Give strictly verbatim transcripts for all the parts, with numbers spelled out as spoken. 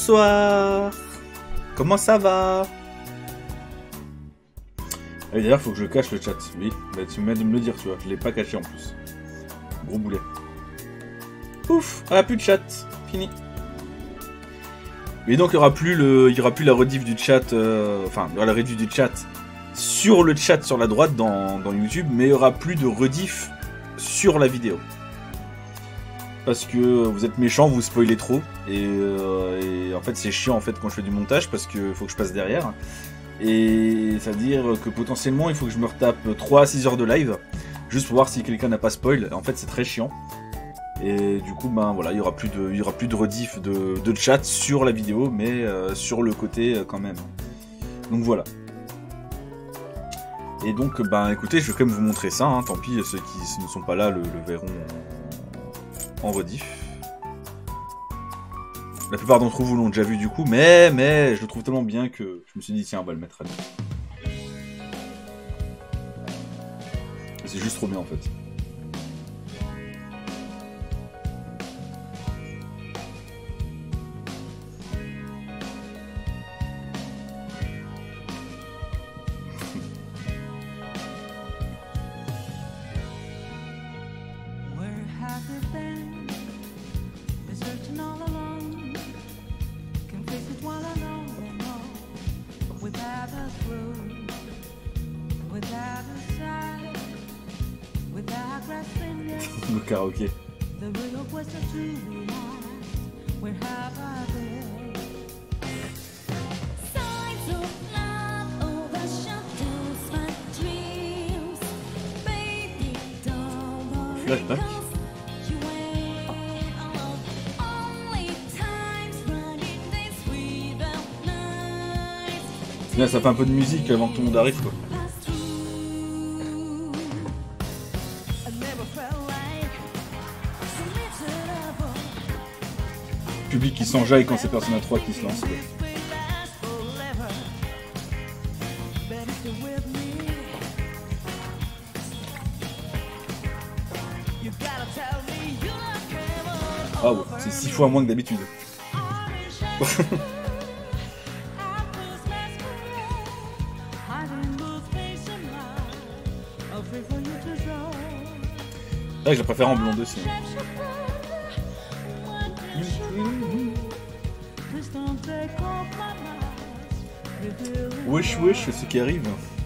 Bonsoir. Comment ça va? Et d'ailleurs, faut que je cache le chat. Oui, bah, tu m'aides de me le dire, tu vois. Je l'ai pas caché en plus. Gros boulet. Ouf, ah, plus de chat. Fini. Et donc, il y aura plus le, il y aura plus la rediff du chat. Euh... Enfin, il y aura la rediff du chat sur le chat sur la droite dans, dans YouTube, mais il y aura plus de rediff sur la vidéo. Parce que vous êtes méchants, vous spoilez trop. Et, euh, et en fait, c'est chiant en fait quand je fais du montage parce que faut que je passe derrière. Et c'est à dire que potentiellement, il faut que je me retape trois à six heures de live juste pour voir si quelqu'un n'a pas spoil. En fait, c'est très chiant. Et du coup, ben voilà, il y aura plus de, il y aura plus de rediff de, de chat sur la vidéo, mais euh, sur le côté euh, quand même. Donc voilà. Et donc, ben écoutez, je vais quand même vous montrer ça. Hein, tant pis, ceux qui ne sont pas là le, le verront en rediff. La plupart d'entre vous l'ont déjà vu du coup, mais mais je le trouve tellement bien que je me suis dit tiens, on va le mettre à nous. C'est juste trop bien en fait. Le karaoké. Flashback. Là, ça fait un peu de musique avant que tout le monde arrive quoi. Public qui s'enjaille quand c'est Persona trois qui se lance. Quoi. Ah ouais, c'est six fois moins que d'habitude. Ah, je la préfère en blonde aussi. Hein. Wesh wesh, c'est ce qui arrive.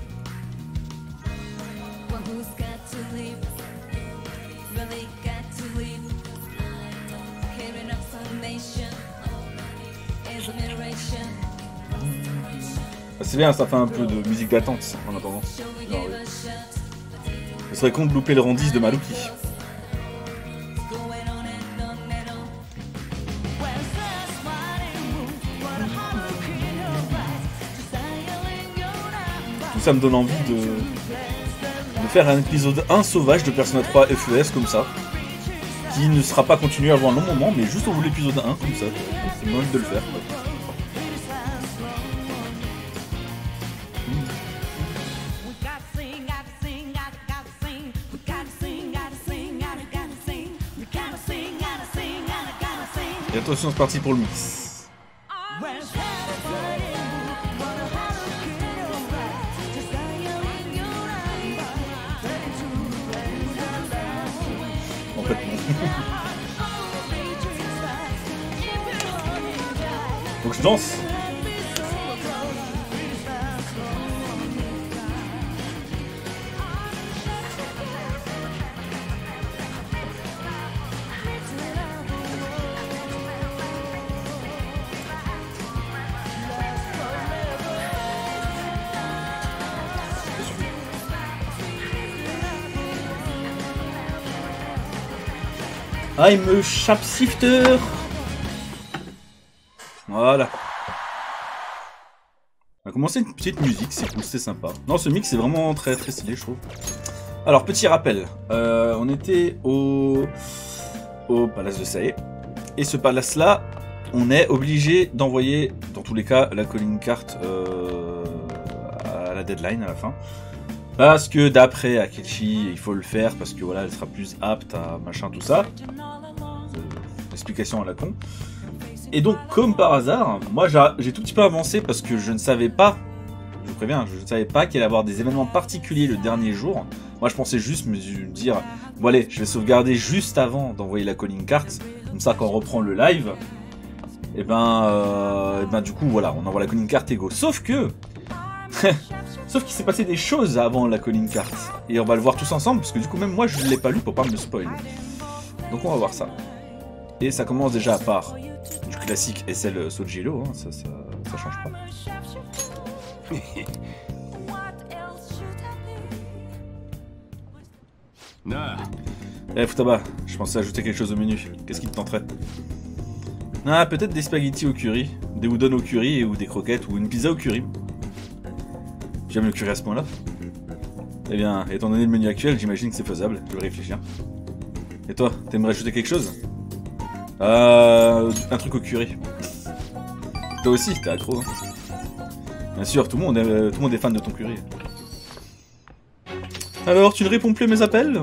Ah, c'est bien, ça fait un peu de musique d'attente en attendant. Non, oui. Ce serait con de louper le rendice de Maruki. Ça me donne envie de, de faire un épisode un sauvage de Persona trois F E S comme ça, qui ne sera pas continué avant un long moment, mais juste au bout de l'épisode un comme ça. C'est envie de le faire. Et attention, c'est parti pour le mix. Faut que je danse. I'm a shapeshifter. Voilà. On va commencer une petite musique, c'est cool, c'est sympa. Non, ce mix c'est vraiment très très stylé, je trouve. Alors, petit rappel. Euh, on était au... au palace de Sae. Et ce palace-là, on est obligé d'envoyer, dans tous les cas, la calling card euh, à la deadline, à la fin. Parce que d'après Akechi, il faut le faire parce que voilà, elle sera plus apte à machin tout ça. Euh, explication à la con. Et donc, comme par hasard, moi j'ai tout petit peu avancé parce que je ne savais pas, je vous préviens, je ne savais pas qu'il allait y avoir des événements particuliers le dernier jour. Moi je pensais juste me dire, bon allez, je vais sauvegarder juste avant d'envoyer la calling card, comme ça quand on reprend le live, et ben, euh, et ben du coup voilà, on envoie la calling card et go. Sauf que, sauf qu'il s'est passé des choses avant la calling card, et on va le voir tous ensemble, parce que du coup même moi je ne l'ai pas lu pour pas me spoil. Donc on va voir ça. Et ça commence déjà à part du classique S L Sojiro, hein, ça, ça, ça change pas. Eh Futaba, je pensais ajouter quelque chose au menu. Qu'est-ce qui te tenterait? Ah, peut-être des spaghettis au curry, des udon au curry ou des croquettes ou une pizza au curry. J'aime le curry à ce point-là. Eh bien, étant donné le menu actuel, j'imagine que c'est faisable, je vais réfléchir. Et toi, t'aimerais ajouter quelque chose? Euh... un truc au curry. Toi aussi, t'es accro. Hein. Bien sûr, tout le monde est, tout le monde est fan de ton curry. Alors, tu ne réponds plus à mes appels?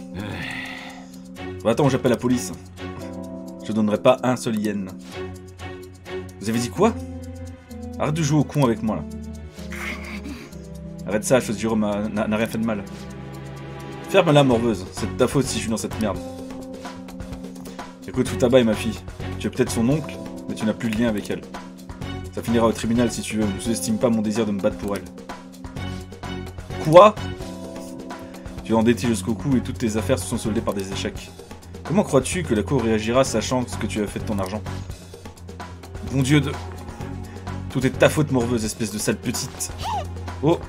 Bon, attends, j'appelle la police. Je donnerai pas un seul yen. Vous avez dit quoi? Arrête de jouer au con avec moi, là. Arrête ça, Sojiro n'a rien fait de mal. Ferme-la, morveuse. C'est de ta faute si je suis dans cette merde. Écoute, Futaba est ma fille. Tu es peut-être son oncle, mais tu n'as plus de lien avec elle. Ça finira au tribunal si tu veux. Ne sous-estime pas mon désir de me battre pour elle. Quoi? Tu es endetté jusqu'au cou et toutes tes affaires se sont soldées par des échecs. Comment crois-tu que la cour réagira sachant ce que tu as fait de ton argent? Bon Dieu de... Tout est de ta faute, morveuse, espèce de sale petite. Oh!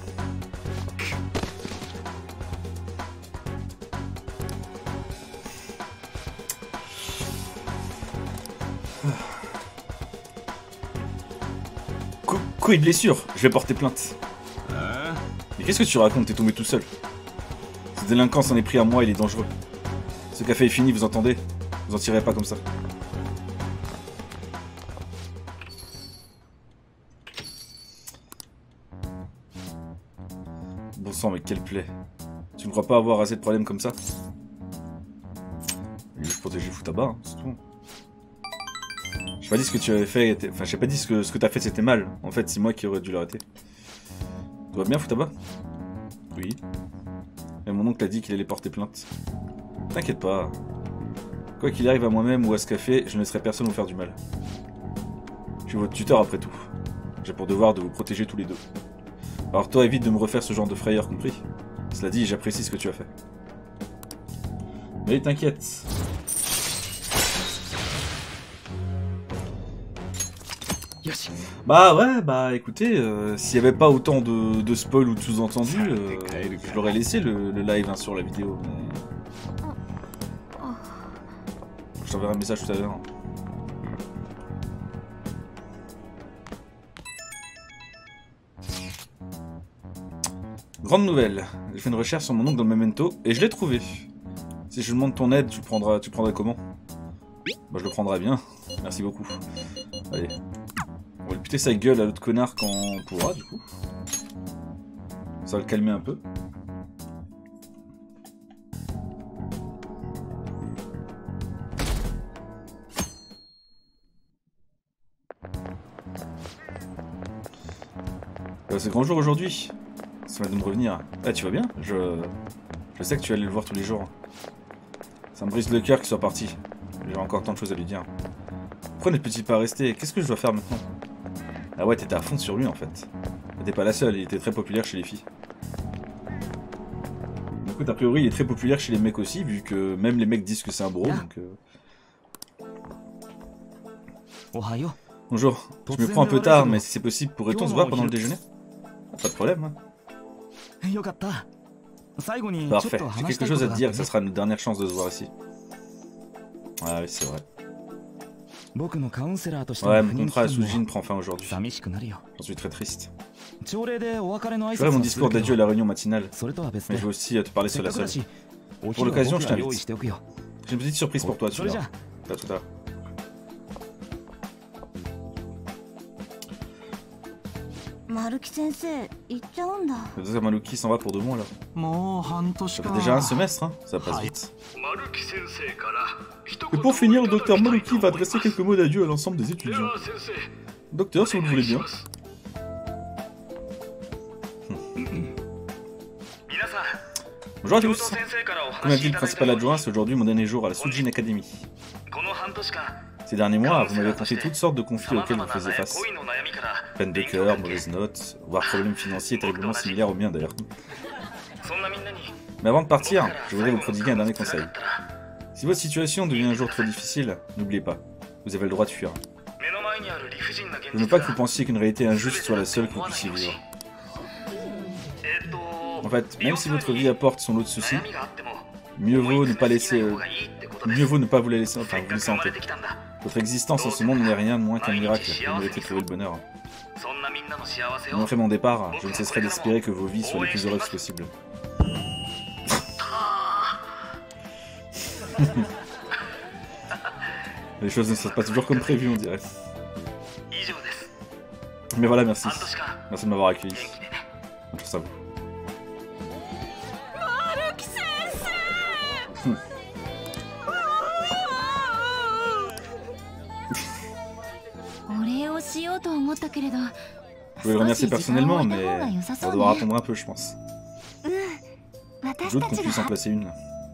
Quoi, une blessure? Je vais porter plainte. Mais qu'est-ce que tu racontes? T'es tombé tout seul. Ce délinquant s'en est pris à moi, il est dangereux. Ce café est fini, vous entendez? Vous en tirez pas comme ça. Bon sang, mais quelle plaie. Tu ne crois pas avoir assez de problèmes comme ça? Je protégeais Futaba, hein, c'est tout. J'ai pas dit ce que tu avais fait, était... enfin j'ai pas dit ce que, ce que t'as fait c'était mal. En fait c'est moi qui aurais dû l'arrêter. Tout va bien Futaba? Oui. Et mon oncle a dit qu'il allait porter plainte. T'inquiète pas. Quoi qu'il arrive à moi-même ou à ce café, je ne laisserai personne vous faire du mal. Je suis votre tuteur après tout. J'ai pour devoir de vous protéger tous les deux. Alors toi évite de me refaire ce genre de frayeur, compris? Cela dit, j'apprécie ce que tu as fait. Mais t'inquiète. Bah ouais, bah écoutez, euh, s'il n'y avait pas autant de, de spoil ou de sous-entendus, euh, je l'aurais laissé le, le live hein, sur la vidéo. Mais... je t'enverrai un message tout à l'heure. Grande nouvelle, j'ai fait une recherche sur mon oncle dans le Memento et je l'ai trouvé. Si je demande ton aide, tu le prendras, tu le prendras comment? Bah je le prendrai bien, merci beaucoup. Allez. On va lui péter sa gueule à l'autre connard quand on pourra, du coup. Ça va le calmer un peu. Euh, c'est grand jour aujourd'hui. Ça va de me revenir. Ah, tu vas bien? Je... Je sais que tu allais le voir tous les jours. Ça me brise le cœur qu'il soit parti. J'ai encore tant de choses à lui dire. Pourquoi n'êtes petit pas resté? Qu'est-ce que je dois faire maintenant? Ah ouais, t'étais à fond sur lui en fait. T'étais pas la seule, il était très populaire chez les filles. Écoute, a priori, il est très populaire chez les mecs aussi, vu que même les mecs disent que c'est un bro, donc... Euh... Bonjour, je me prends un peu tard, mais si c'est possible, pourrait-on se voir pendant le déjeuner? Pas de problème, hein. Parfait, j'ai quelque chose à te dire, ça sera notre dernière chance de se voir ici. Ah oui, c'est vrai. Ouais, mon contrat à Sujin prend fin aujourd'hui. J'en suis très triste. Je ferai mon discours d'adieu à la réunion matinale, mais je vais aussi te parler sur la seule. Pour l'occasion, je t'invite. J'ai une petite surprise pour toi, tu verras. À tout à l'heure. Le docteur Maruki s'en va pour de bon alors. Ça fait déjà un semestre, hein, ça passe vite. Et pour finir, le docteur Maruki va adresser quelques mots d'adieu à l'ensemble des étudiants. Docteur, si vous le voulez bien. Bonjour à tous. Comme l'a dit le principal adjoint, c'est aujourd'hui mon dernier jour à la Sujin Academy. Ces derniers mois, vous m'avez confié toutes sortes de conflits auxquels vous faisiez face. Peine de cœur, mauvaises notes, voire problèmes financiers terriblement similaires aux miens d'ailleurs. Mais avant de partir, je voudrais vous prodiguer un dernier conseil. Si votre situation devient un jour trop difficile, n'oubliez pas, vous avez le droit de fuir. Je ne veux pas que vous pensiez qu'une réalité injuste soit la seule que vous puissiez vivre. En fait, même si votre vie apporte son lot de soucis, mieux vaut ne pas laisser, euh, mieux vaut ne pas vous la laisser, enfin, vous laisser hanter. Votre existence en ce monde n'est rien de moins qu'un miracle, vous méritez de trouver le bonheur. Même après mon départ, je ne cesserai d'espérer que vos vies soient les plus heureuses possibles. Les choses ne se passent pas toujours comme prévu, on dirait. Mais voilà, merci. Merci de m'avoir accueilli. Bonne chance à vous. Je voulais le remercier personnellement, mais on va devoir attendre un peu, je pense. Je doute qu'on puisse en placer une.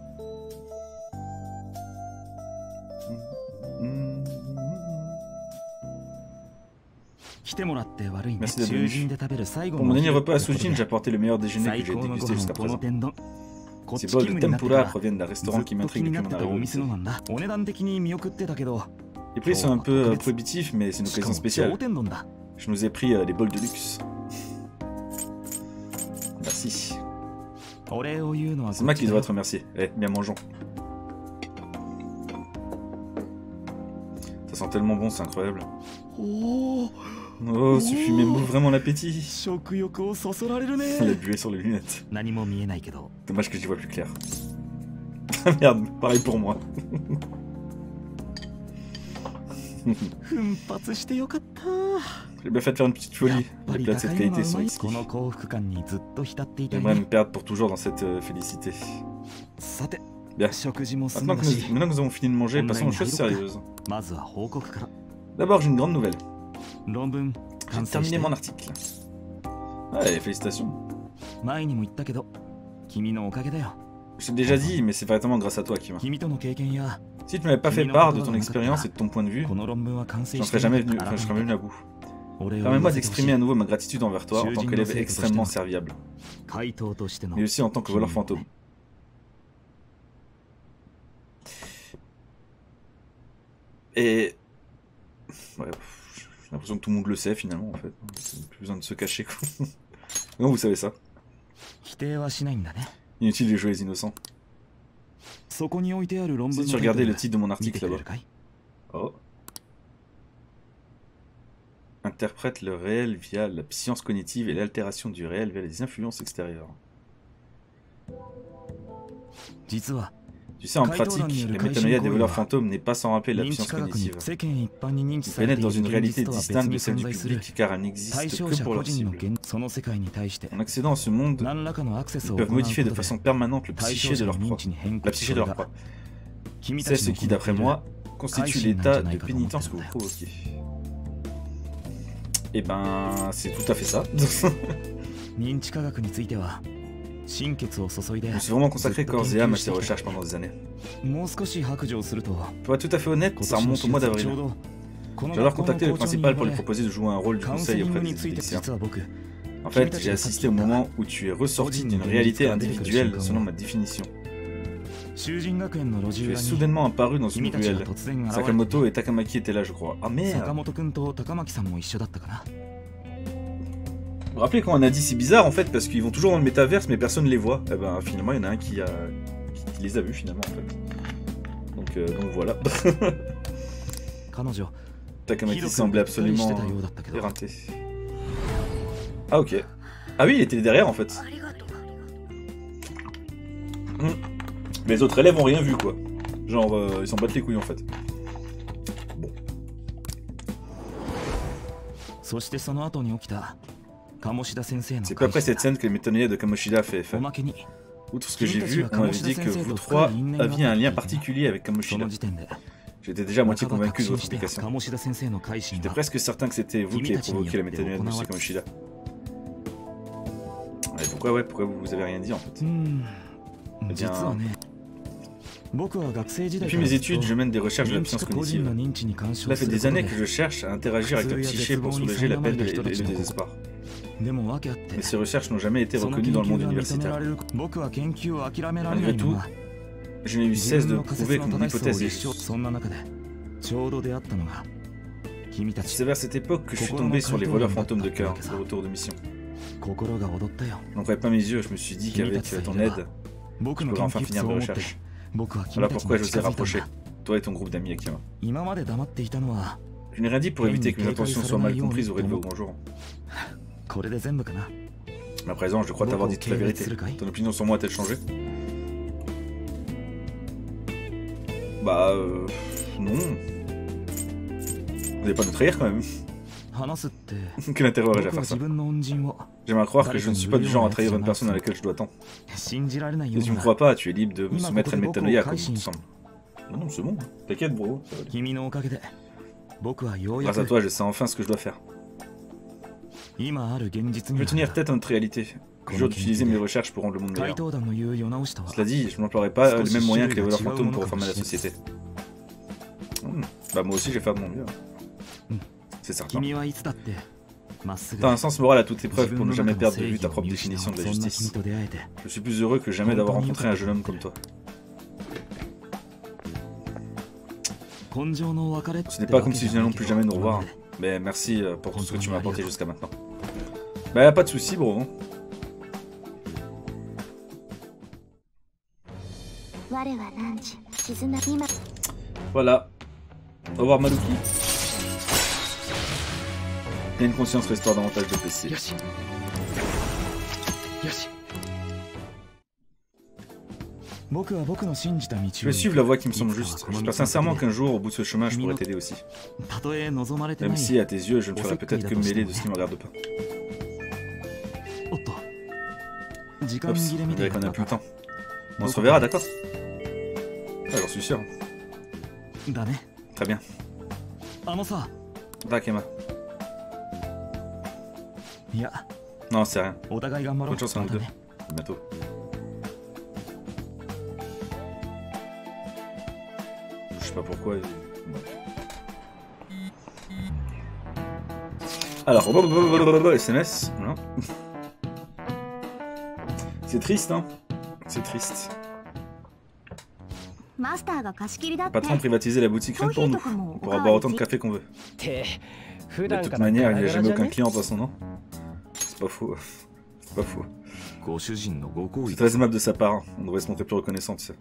Merci d'être venu. Pour mon dernier repas à Sujin, j'ai apporté le meilleur déjeuner que j'ai dégusté jusqu'à présent. Ces bols de tempura proviennent d'un restaurant qui m'intrigue depuis mon arrivée au lycée. Les prix sont un peu euh, prohibitifs, mais c'est une occasion spéciale. Je nous ai pris euh, des bols de luxe. Merci. C'est moi qui devrais te remercier. Eh, bien mangeons. Ça sent tellement bon, c'est incroyable. Oh, ce fumet m'ouvre vraiment l'appétit. La buée sur les lunettes. Dommage que j'y vois plus clair. Merde, pareil pour moi. J'ai bien fait de faire une petite folie. Les plats de cette qualité sont exquis. J'aimerais me perdre pour toujours dans cette euh, félicité. Bien. Maintenant que, nous, maintenant que nous avons fini de manger, passons aux choses sérieuses. D'abord, j'ai une grande nouvelle. J'ai terminé mon article. Ouais, félicitations. Je t'ai déjà dit, mais c'est vraiment grâce à toi, Kima. Si tu ne m'avais pas fait part de ton expérience et de ton point de vue, j'en serais jamais venu, enfin, je serais jamais venu à bout. Permets-moi d'exprimer à nouveau ma gratitude envers toi en tant qu'élève extrêmement serviable, mais aussi en tant que voleur fantôme. Et... Ouais, j'ai l'impression que tout le monde le sait finalement en fait. Plus besoin de se cacher quoi. Non, vous savez ça. Inutile de jouer les innocents. Si tu regardais le titre de mon article là-bas. Oh. Interprète le réel via la science cognitive et l'altération du réel via les influences extérieures. Tu sais, en pratique, la métanoïa des voleurs fantômes n'est pas sans rappeler la science cognitive. Ils pénètrent dans une réalité distincte de celle du public car elle n'existe que pour leur cible. En accédant à ce monde, ils peuvent modifier de façon permanente le psyché de leur proie. La psyché de leur proie. C'est ce qui, d'après moi, constitue l'état de pénitence que vous provoquez. Et ben, c'est tout à fait ça. Je me suis vraiment consacré corps et âme à ces recherches pendant des années. Pour être tout à fait honnête, ça remonte au mois d'avril. J'ai alors contacté le principal pour lui proposer de jouer un rôle du conseil auprès des lycéens. En fait, j'ai assisté au moment où tu es ressorti d'une réalité individuelle selon ma définition. Tu es soudainement apparu dans une ruelle. Sakamoto et Takamaki étaient là, je crois. Ah merde! Vous vous rappelez quand on a dit c'est bizarre en fait parce qu'ils vont toujours dans le métaverse mais personne ne les voit. Eh ben finalement il y en a un qui, a... qui, qui les a vus finalement en fait. Donc, euh, donc voilà. Takamaki semblait absolument éreinté. Ah ok. Ah oui il était derrière en fait. Mmh. Mais les autres élèves ont rien vu quoi. Genre euh, ils s'en battent les couilles en fait. Bon. C'est pas après cette scène que le métanoïa de Kamoshida a fait effet. Outre ce que j'ai vu, on m'avait dit que vous trois aviez un lien particulier avec Kamoshida. J'étais déjà à moitié convaincu de votre implication. J'étais presque certain que c'était vous qui avez provoqué la métanoïa de M. Kamoshida. Mais pourquoi, ouais, pourquoi vous avez rien dit en fait? Eh bien... Depuis mes études, je mène des recherches de la science cognitive. Cela fait des années que je cherche à interagir avec la psyché pour soulager la peine et le désespoir. Mais ces recherches n'ont jamais été reconnues dans le monde universitaire. Malgré tout, je n'ai eu cesse de prouver que mon hypothèse est juste. C'est vers cette époque que je suis tombé sur les voleurs fantômes de cœur, le retour de mission. Je n'en croyais pas mes yeux, je me suis dit qu'avec ton aide, je pourrais enfin finir mes recherches. Voilà pourquoi je vous ai rapproché, toi et ton groupe d'amis Akima. Je n'ai rien dit pour éviter que mes intentions soient mal comprises ou relevées au grand jour. À présent, je crois t'avoir dit toute la vérité. Ton opinion sur moi a-t-elle changé? Bah... Euh... Non. Vous n'allez pas nous trahir quand même. Quel intérêt aurais-je à faire ça? J'aimerais croire que je ne suis pas du genre à trahir une personne à laquelle je dois tant. Si tu me crois pas, tu es libre de me soumettre à une métanoïa comme il te semble. Non, non, c'est bon. T'inquiète, bro. Grâce à toi, je sais enfin ce que je dois faire. Je veux tenir tête à notre réalité. Je jure d'utiliser mes recherches pour rendre le monde meilleur. Cela dit, je n'emploierai pas les mêmes moyens que les voleurs fantômes pour reformer la société. Hmm. Bah moi aussi, je vais faire de mon mieux. C'est certain. T'as un sens moral à toute épreuve pour ne jamais perdre de vue ta propre définition de la justice. Je suis plus heureux que jamais d'avoir rencontré un jeune homme comme toi. Ce n'est pas comme si nous n'allons plus jamais nous revoir. Mais merci pour tout ce que tu m'as apporté jusqu'à maintenant. Bah y'a pas de soucis, bro. Voilà. Au revoir Maluki. Et une conscience restaure davantage de P C. Je vais suivre la voie qui me semble juste. J'espère sincèrement qu'un jour, au bout de ce chemin, je pourrai t'aider aussi. Même si, à tes yeux, je ne ferai peut-être que me mêler de ce qui ne me regarde pas. Oups, on dirait qu'on n'a plus le temps. On se reverra, d'accord? Ah, j'en suis sûr. Très bien. Dakema. Non, c'est rien. Bonne chance à nous deux. À bientôt. Je sais pas pourquoi. Alors, S M S. Non. C'est triste, hein. C'est triste. Le patron a privatisé la boutique rien que pour nous. On pourra boire autant de café qu'on veut. De toute manière, il n'y a jamais aucun client en son nom. C'est pas faux. C'est pas faux. C'est très aimable de sa part. Hein. On devrait se montrer plus reconnaissant, tu sais.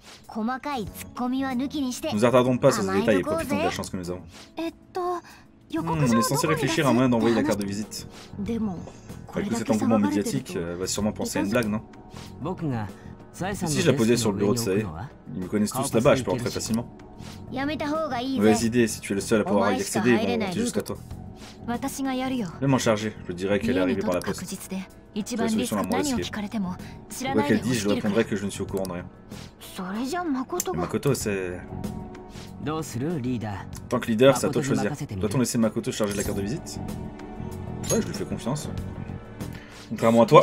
Nous attardons pas sur ces détails et profitons de la chance que nous avons. Hmm, on est censé réfléchir à un moyen d'envoyer la carte de visite. Avec tout cet engouement médiatique, elle va sûrement penser à une blague, non? Si je la posais sur le bureau de Sae, ils me connaissent tous là-bas, je peux rentrer facilement. Mauvaise idée, si tu es le seul à pouvoir y accéder, ils vont monter jusqu'à toi. Je vais m'en charger, je dirais qu'elle est arrivée par la poste. C'est la solution la moins risquée. Quoi qu'elle dise, je lui répondrai que je ne suis au courant de rien. Et Makoto, c'est... Tant que leader, c'est à toi de choisir. Doit-on laisser Makoto charger la carte de visite? Ouais, je lui fais confiance. Contrairement à toi...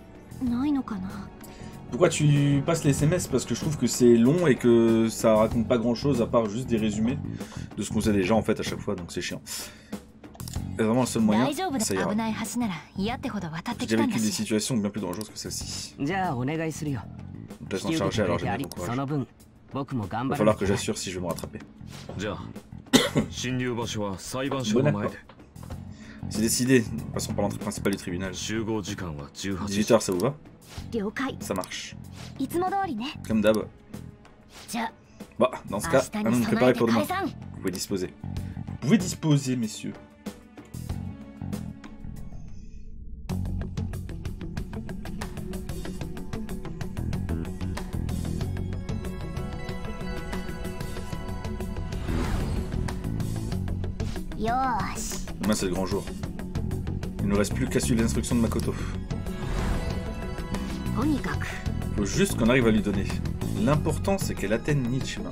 Pourquoi tu passes les S M S? Parce que je trouve que c'est long et que ça raconte pas grand chose à part juste des résumés de ce qu'on sait déjà en fait à chaque fois, donc c'est chiant. C'est vraiment le seul moyen, ça ira. J'ai déjà vécu des situations bien plus dangereuses que celle-ci. Donc laisse en charger, alors j'ai bien bon courage. Il va falloir que j'assure si je vais me rattraper. Bon accord. C'est décidé, passons par l'entrée principale du tribunal. dix-huit heures, ça vous va? Ça marche. Comme d'hab. Bah, dans ce cas, allons nous préparer pour demain. Vous pouvez disposer. Vous pouvez disposer, messieurs. Demain, c'est le grand jour. Il ne reste plus qu'à suivre les instructions de Makoto. Faut juste qu'on arrive à lui donner. L'important c'est qu'elle atteigne Nijima.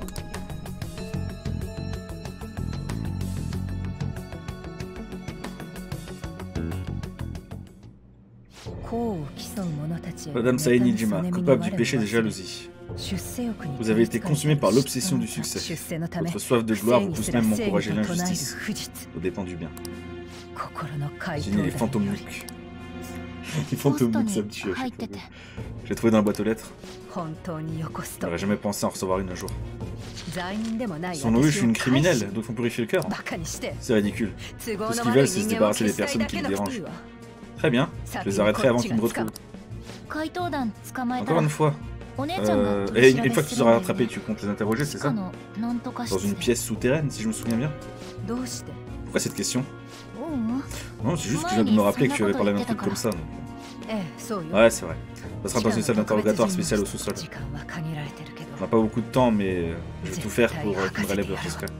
Madame Sae Nijima, coupable du péché de jalousie. Vous avez été consumé par l'obsession du succès. Votre soif de gloire vous pousse même à encourager l'injustice, aux dépens du bien. Génie les fantômes nuques. Les fantômes nuques, ça me tue. Je l'ai trouvé dans la boîte aux lettres. J'aurais jamais pensé en recevoir une un jour. Son nom, je suis une criminelle, donc faut purifier le cœur. C'est ridicule. Tout ce qu'ils veulent, c'est se débarrasser des personnes qui les dérangent. Très bien, je les arrêterai avant qu'ils me retrouvent. Encore une fois. Euh, et une fois que tu les auras rattrapés, tu comptes les interroger, c'est ça? Dans une pièce souterraine, si je me souviens bien. Pourquoi cette question? Non, c'est juste que je viens de me rappeler que tu avais parlé d'un truc comme ça. Donc... Ouais, c'est vrai. Ça sera dans une salle d'interrogatoire spéciale au sous-sol. On n'a pas beaucoup de temps, mais je vais tout faire pour euh, qu'on me relève de ce cas.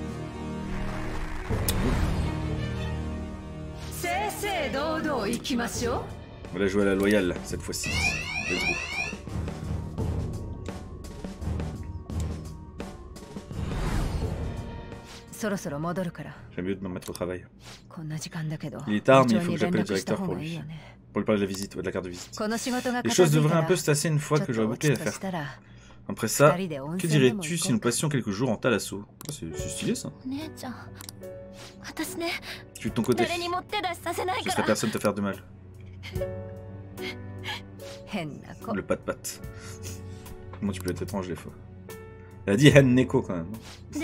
On va jouer à la loyale cette fois-ci. Let's go. J'aime mieux de me mettre au travail. Il est tard, mais il faut que j'appelle le directeur pour lui. Pour lui parler de la visite, de la carte de visite. Les choses devraient un peu se tasser une fois que j'aurai bouclé l'affaire. Après ça, que dirais-tu si nous passions quelques jours en Thalasso? C'est stylé ça. Tu de ton côté. Je serai personne te faire de mal. Le pat-pat. Comment tu peux être étrange des fois? Elle a dit Hen Neko quand même.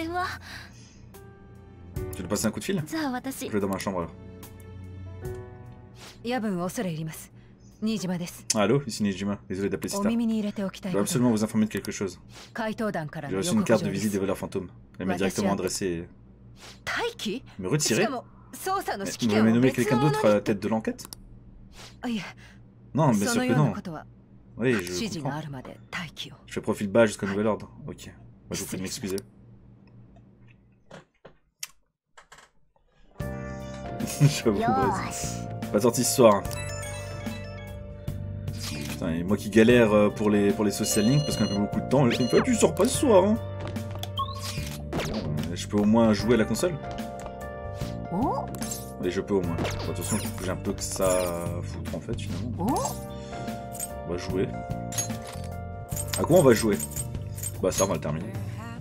Tu veux passer un coup de fil? Je vais dans ma chambre alors. Allô, ici Nijima. Désolé d'appeler si tard. Je dois absolument vous informer de quelque chose. J'ai reçu une carte de visite des voleurs fantômes. Elle m'a directement adressé. Me retirer? Mais vous m'avez nommé quelqu'un d'autre à la tête de l'enquête? Non, bien sûr que non. Oui, je comprends. Je fais profil bas jusqu'au nouvel ordre. Ok. Moi, je vous prie de m'excuser. J'avoue, pas de sortie ce soir. Putain, et moi qui galère pour les, pour les social links parce qu'on a pas beaucoup de temps, il me fait tu sors pas ce soir. Hein. Je peux au moins jouer à la console? Oui, je peux au moins. Bon, attention, j'ai un peu que ça à foutre en fait finalement. On va jouer. À quoi on va jouer? Bah ça on va le terminer.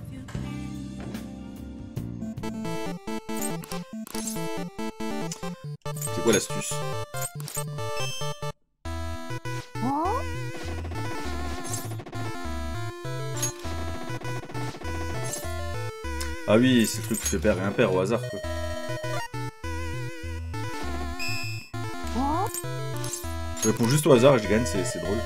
C'est quoi l'astuce? Ah oui, c'est le truc qui fait perdre et impair au hasard quoi. Je réponds juste au hasard et je gagne, c'est drôle.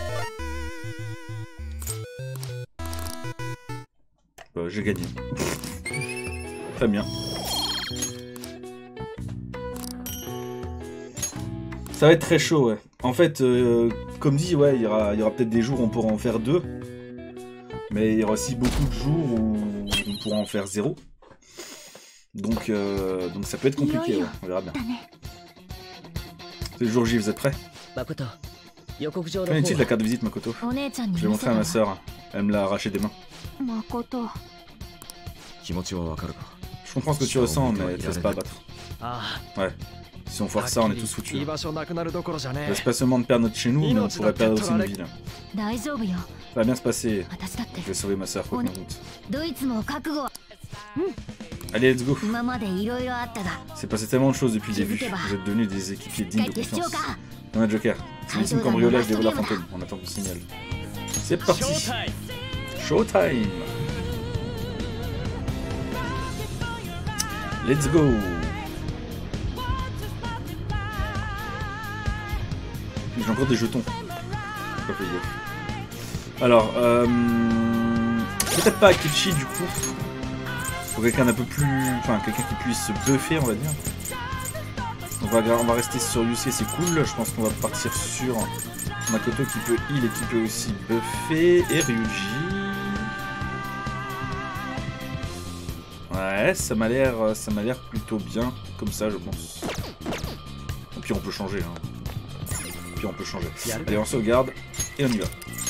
Bah, j'ai gagné. Très bien. Ça va être très chaud, ouais. En fait, euh, comme dit, ouais, il y aura, il y aura peut-être des jours où on pourra en faire deux. Mais il y aura aussi beaucoup de jours où on pourra en faire zéro. Donc, euh, donc ça peut être compliqué, ouais. On verra bien. C'est le jour J, vous êtes prêts? Qu'en est-il de la carte de visite, Makoto? Je l'ai montré à ma soeur. Elle me l'a arraché des mains. Je comprends ce que tu ressens, mais te laisse pas abattre. Ouais. Si on foire ça, on est tous foutus. On laisse pas seulement de perdre notre chez nous, mais on pourrait perdre aussi une ville. Ça va bien se passer. Je vais sauver ma soeur, quoi qu'on doute. Allez, let's go. C'est passé tellement de choses depuis le début. Vous êtes devenus des équipiers dignes de confiance. On a Joker. C'est l'ultime cambriolage des voleurs fantômes. On attend le signal. C'est parti. Showtime. Let's go. J'ai encore des jetons. Pas fait gaffe. Alors, euh... peut-être pas Akechi du coup. Faut quelqu'un d'un peu plus... Enfin, quelqu'un qui puisse se buffer, on va dire. On va, on va rester sur Yusuke, c'est cool. Je pense qu'on va partir sur Makoto qui peut heal et qui peut aussi buffer. Et Ryuji. Ouais, ça m'a l'air ça m'a l'air plutôt bien, comme ça, je pense. Et puis pire, on peut changer. Hein. Au pire, on peut changer. Allez, on sauvegarde et on y va.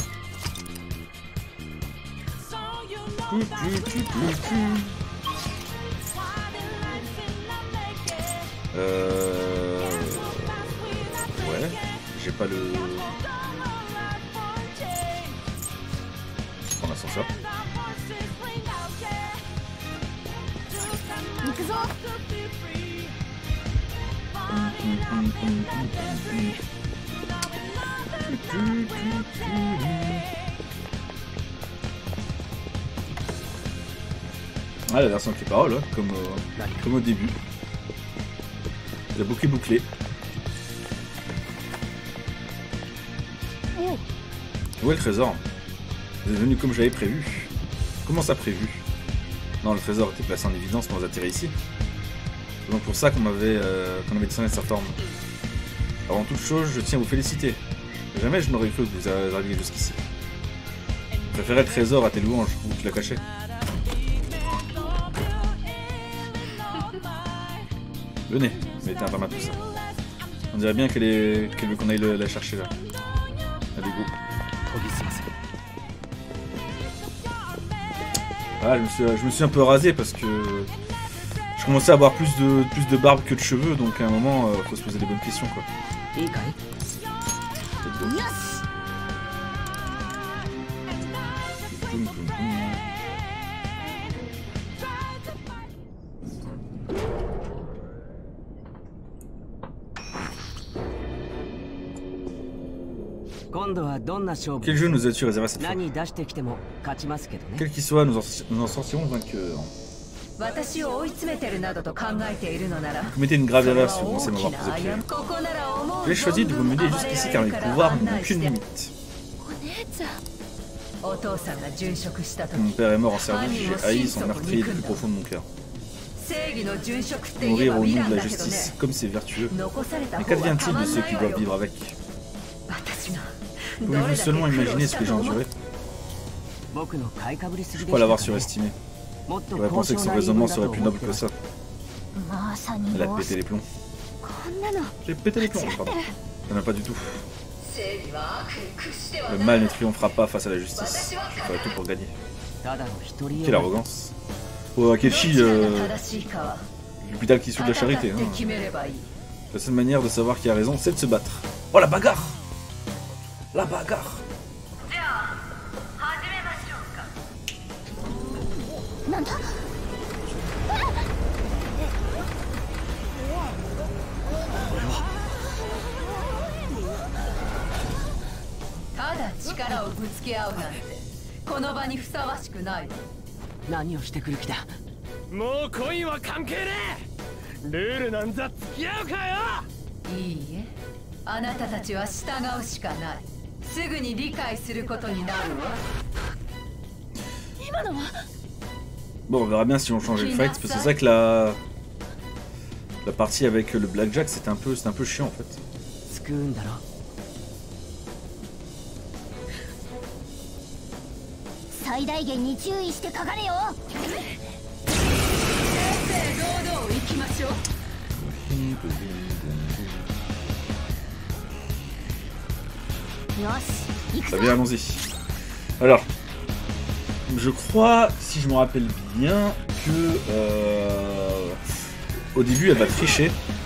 Euh... Ouais, j'ai pas le... Je prends l'ascenseur. Ah, la version avec les paroles, hein, comme, euh, comme au début. La boucle est bouclée. Où est le trésor? Vous êtes venu comme j'avais prévu. Comment ça prévu? Non, le trésor était placé en évidence quand on atterrit ici. C'est donc pour ça qu'on m'avait euh, qu'on avait descendu cette forme. Avant toute chose, je tiens à vous féliciter. Jamais je n'aurais cru que vous arriviez jusqu'ici. Je préférais le trésor à tes louanges, où tu l'as caché. Venez, mettez un terme à tout ça. On dirait bien qu'elle est... qu'elle veut qu'on aille le... la chercher là. Allez, go. Ah, je me suis, je me suis un peu rasé parce que je commençais à avoir plus de, plus de barbe que de cheveux, donc à un moment, euh, faut se poser des bonnes questions quoi. Quel jeu nous as-tu réservé cette fois? Quel qu'il soit, nous en, nous en sortirons vainqueurs. Vous mettez une grave erreur si vous pensez m'avoir posé pied. J'ai choisi de vous mener jusqu'ici car mes pouvoirs n'ont aucune limite. Mon père est mort en service, j'ai haï son meurtrier du plus profond de mon cœur. Mourir au nom de la justice, comme c'est vertueux. Mais qu'advient-il de ceux qui doivent vivre avec? Pouvez-vous seulement imaginer ce que j'ai enduré? Je crois l'avoir surestimé. J'aurais pensé que son raisonnement serait plus noble que ça. Elle a pété les plombs. J'ai pété les plombs, pardon. Il n'y en a pas du tout. Le mal ne triomphera pas face à la justice. Je ferai tout pour gagner. Quelle arrogance. Oh, Akechi, euh... l'hôpital qui suit de la charité. Hein. La seule manière de savoir qui a raison, c'est de se battre. Oh, la bagarre! La bagarre! Bon, on verra bien si on change le fight, parce que c'est ça que la la partie avec le blackjack c'était un peu c'était un peu chiant en fait. Très bien, allons-y. Alors, je crois, si je me rappelle bien, que euh, au début elle va tricher.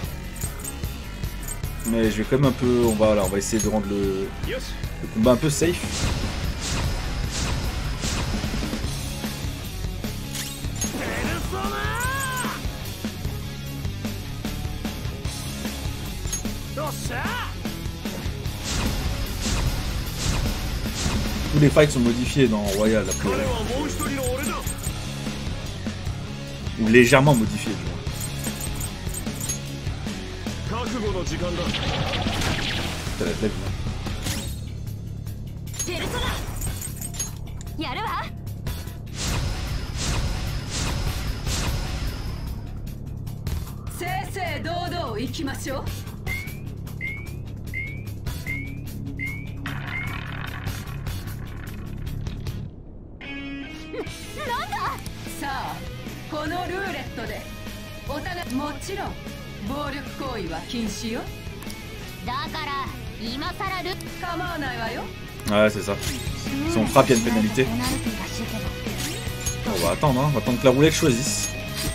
Mais je vais quand même un peu, on va, là, on va essayer de rendre le, le combat un peu safe. Tous les fights sont modifiés dans Royal, a priori. Ou légèrement modifiés, du moins. T'as la tête, là. Ouais, c'est ça. Si on frappe, il y a une pénalité. On va attendre, hein. On va attendre que la roulette choisisse.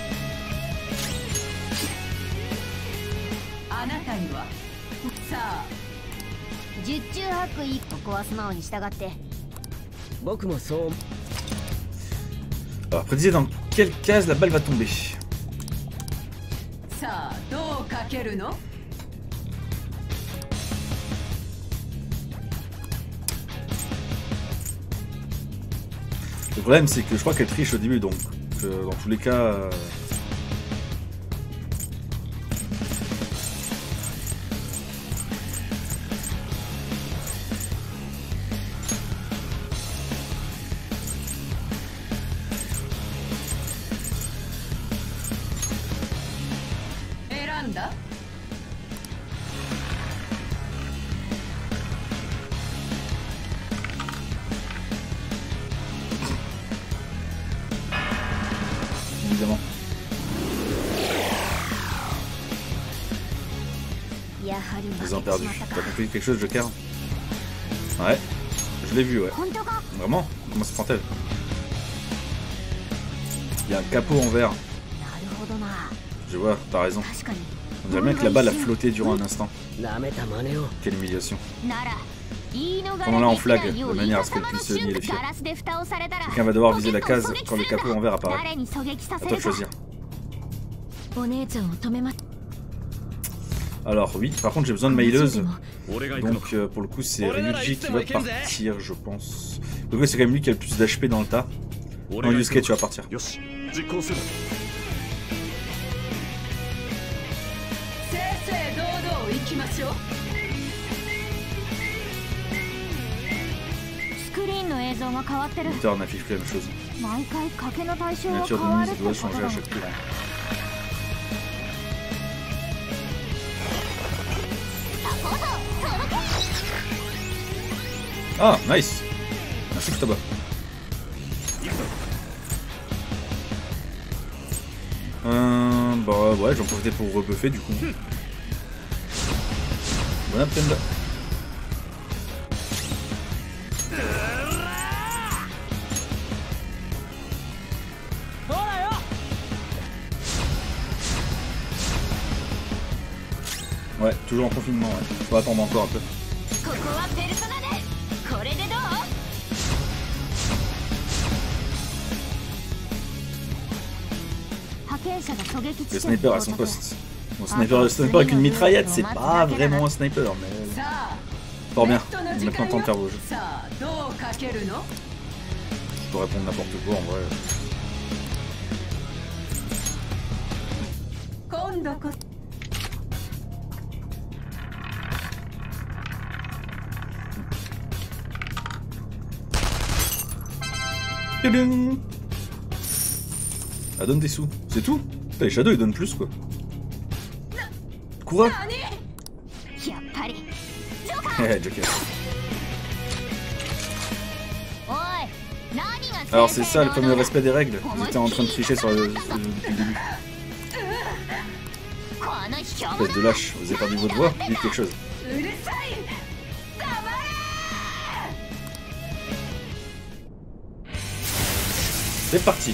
Alors, prédisez dans quelle case la balle va tomber. Le problème, c'est que je crois qu'elle triche au début, donc euh, dans tous les cas... Euh... Évidemment. Ils ont perdu. T'as compris quelque chose, Joker? Ouais, je l'ai vu, ouais. Vraiment? Comment se prend-elle? Il y a un capot en verre. Je vois, t'as raison. On dirait bien que la balle a flotté durant un instant. Quelle humiliation. Prenons-la en flag, de manière à ce qu'elle puisse nier les fiers. Quelqu'un va devoir viser la case quand le capot en verre apparaît. À toi de choisir. Alors oui, par contre j'ai besoin de maileuse. Donc euh, pour le coup c'est Ryuji qui va partir, je pense. Donc c'est quand même lui qui a le plus d'H P dans le tas. Non, Yusuke, tu vas partir. L'éditeur n'affiche plus la même chose. La nature de mise doit changer à chaque tour. Ah, nice! Merci, Futaba. Euh, bah ouais, j'en profitais pour rebuffer du coup. Bon après-midi. Ouais, toujours en confinement, ouais. Faut attendre encore un peu. Le sniper à son poste. Bon, sniper, le sniper avec une mitraillette, c'est pas vraiment un sniper, mais... Fort bien, maintenant temps de faire vos jeux. Je peux répondre n'importe quoi en vrai. Ah, donne des sous, c'est tout? Putain, les Shadows ils donnent plus quoi. Courage. Eh, Joker. Alors c'est ça le fameux respect des règles. Vous étiez en train de tricher sur le, sur le, depuis le début. Espèce de lâche, vous avez perdu votre voix, dites quelque chose. C'est parti.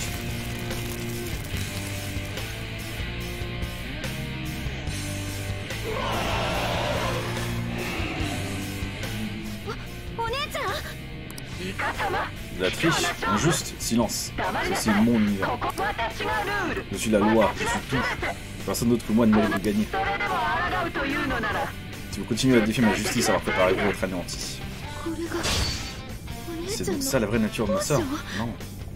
La triche, injuste, silence. Ceci est mon univers. Je suis la loi, je suis tout. Personne d'autre que moi ne mérite de gagner. Si vous continuez à défier ma justice, alors préparez-vous à être anéanti. C'est donc ça la vraie nature de ma sœur? Non.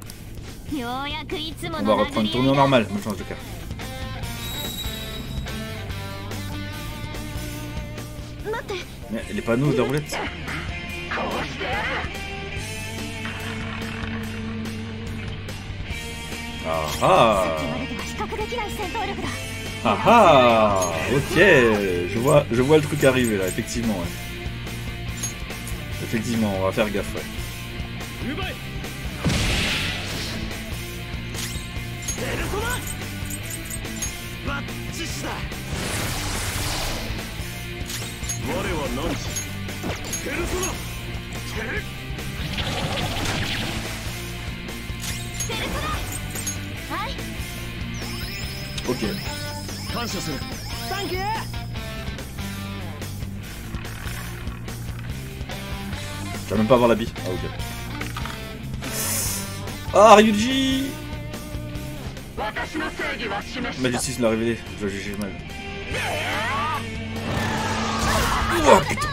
On va reprendre une tournure normale, bonne chance Joker. Mais les panneaux de la roulette. Ah ah. Ah ah. Ok, je vois, je vois le truc arriver là, effectivement. Ouais. Effectivement, on va faire gaffe. Ouais. Ok. Je vais même pas avoir la bille. Ah ok. Ah Ryuji. Ma justice me l'a révélé. Je vais G G mal. Oh putain.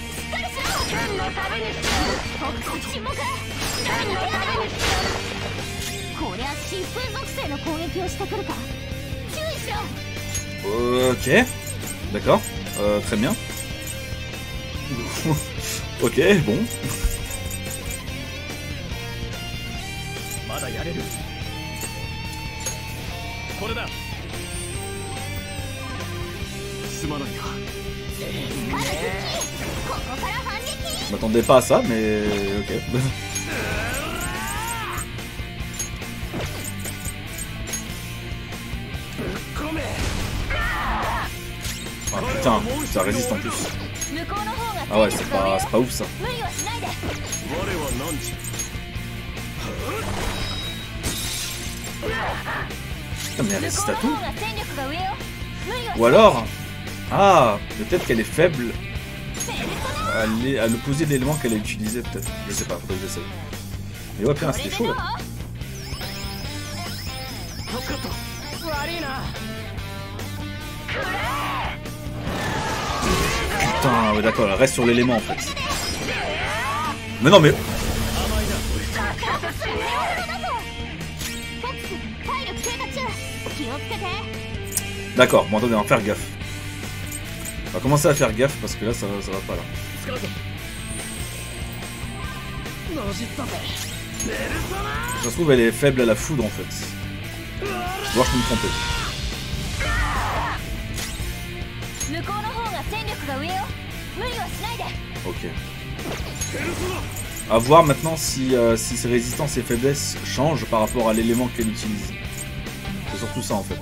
Ok. D'accord. Euh, très bien. Ok, bon. Je m'attendais pas à ça, mais ok. Ah putain, ça résiste en plus. Ah ouais, c'est pas, c'est pas ouf ça. Putain, mais elle résiste à tout. Ou alors... Ah, peut-être qu'elle est faible à l'opposé de l'élément qu'elle a utilisé, peut-être. Je sais pas, faudrait que j'essaye. Mais ouais, putain, c'était chaud là. Putain, ouais, d'accord, elle reste sur l'élément en fait. Mais non, mais. D'accord, bon, attendez, on va faire gaffe. On va commencer à faire gaffe parce que là, ça, ça va pas là. Ça se trouve, elle est faible à la foudre en fait. Je dois je peux me tromper. Ok. À voir maintenant si, euh, si ses résistances et faiblesses changent par rapport à l'élément qu'elle utilise. C'est surtout ça en fait.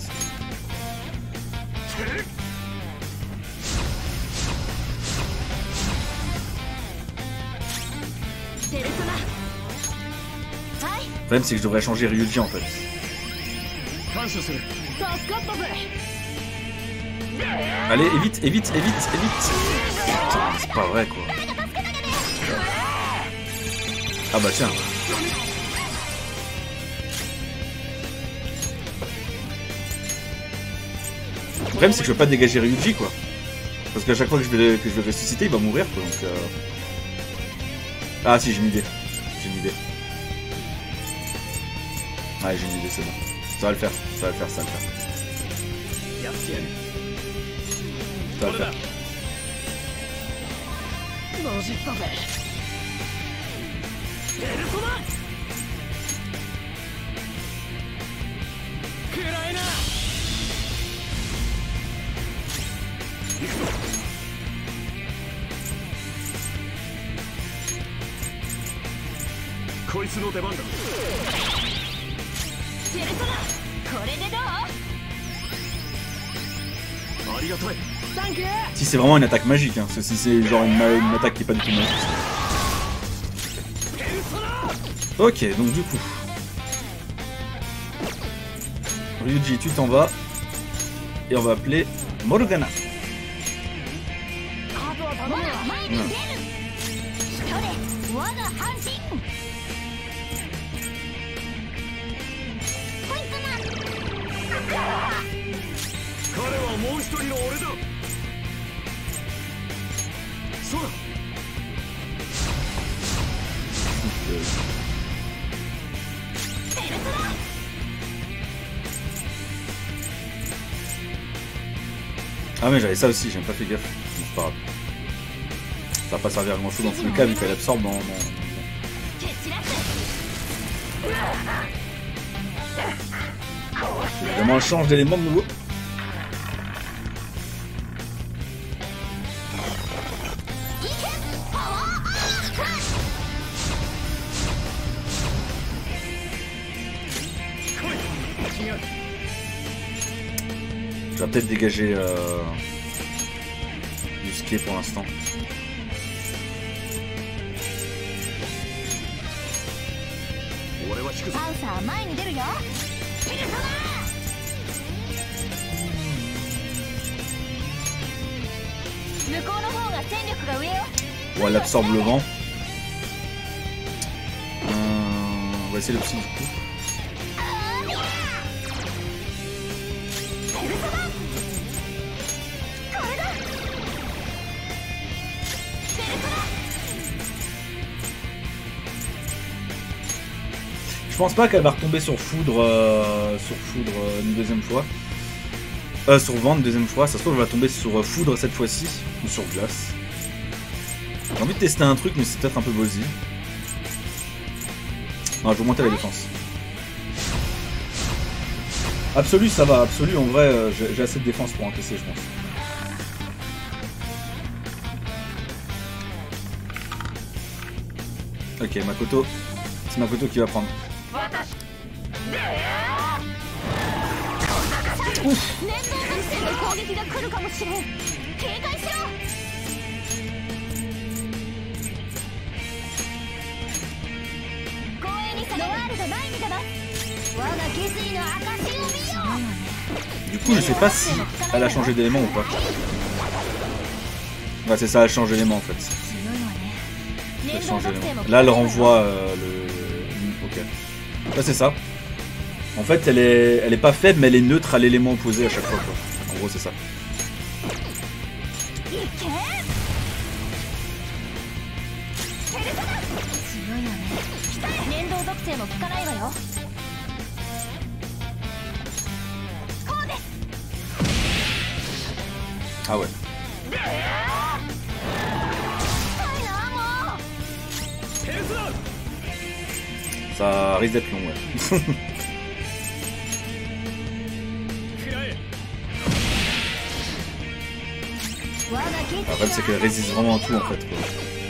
Le problème c'est que je devrais changer Ryuji en fait. Allez, évite, évite, évite, évite. Putain, c'est pas vrai quoi. Ah bah tiens. Le problème c'est que je peux pas dégager Ryuji quoi. Parce qu'à chaque fois que je vais, que je vais ressusciter, il va mourir quoi. Donc, euh... Ah si, j'ai une idée. J'ai une idée. Ouais, j'ai une idée, c'est bon. Ça va le faire, ça va le faire, ça va le faire. Ça va le faire. Si c'est vraiment une attaque magique, hein, si c'est genre une, une attaque qui est pas du tout magique. Ok, donc du coup, Ryuji, tu t'en vas et on va appeler Morgana. Mmh. Ah mais j'avais ça aussi, j'ai même pas fait gaffe. Bon, c'est pas grave. Ça va pas servir à grand chose dans tous les cas vu qu'elle absorbe dans... dans... Évidemment elle change d'élément de nouveau. Je vais peut-être dégager euh, du skill compliqué pour l'instant. Bon, elle absorbe le vent. Euh, on va essayer le psy du coup. Je pense pas qu'elle va retomber sur foudre, euh, sur foudre euh, une deuxième fois. Euh, sur vent une deuxième fois. Ça se trouve, elle va tomber sur euh, foudre cette fois-ci. Ou sur glace. J'ai envie de tester un truc, mais c'est peut-être un peu bosy. Non, je vais monter la défense. Absolu, ça va. Absolu, en vrai, euh, j'ai assez de défense pour encaisser, je pense. Ok, Makoto. C'est Makoto qui va prendre. Ouf. Du coup, je sais pas si elle a changé d'élément ou pas. Ouais, c'est ça, elle a changé d'élément en fait. Elle change d'élément. Là, elle renvoie euh, le. Ok. Là, c'est ça. En fait, elle est, elle est pas faible, mais elle est neutre à l'élément opposé à chaque fois, quoi. En gros, c'est ça. Ah ouais. Ça risque d'être long, ouais. En fait, c'est qu'elle résiste vraiment à tout, en fait, quoi.